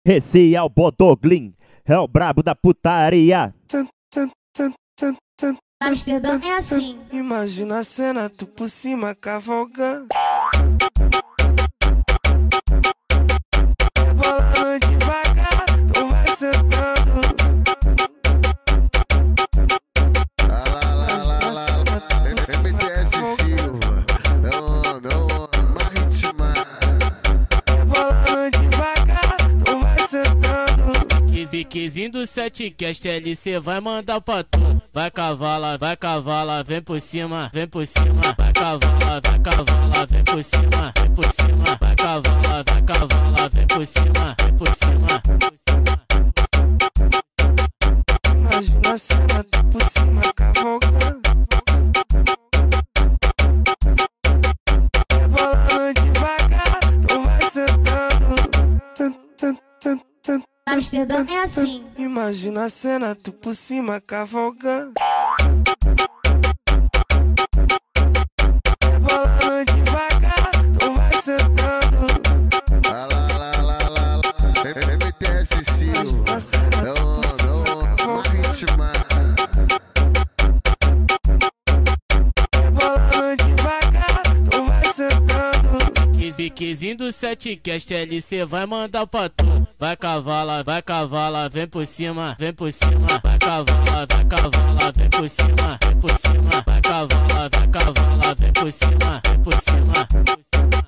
Esse é o Bodoglin, é o brabo da putaria. Amsterdã é assim. Imagina a cena, tu por cima cavalgando, rebolando devagar, tu vai sentando. MTS Silva, não, Marítima. Rebolando devagar, tu vai sentando. Quizinho do 7cast LC vai mandar pra tu. Vai cavala, vem por cima, vem por cima. Vai cavala, vem por cima, vem por cima. Vai cavala, vem por cima, vem por cima. Imagina a cena, tu por cima cavalgando, rebolando devagar, tu vai sentando. Amsterdã é assim. Imagina a cena, tu por cima cavalgando, rebolando devagar, tu vai sentando. MTS Silva, não, Marítima. Rebolando devagar, tu vai sentando. Quizinho do 7cast LC vai mandar pra tu. Vai cavala, vem por cima, vem por cima. Vai cavala, vem por cima, vem por cima. Vai cavala, vem por cima, vem por cima.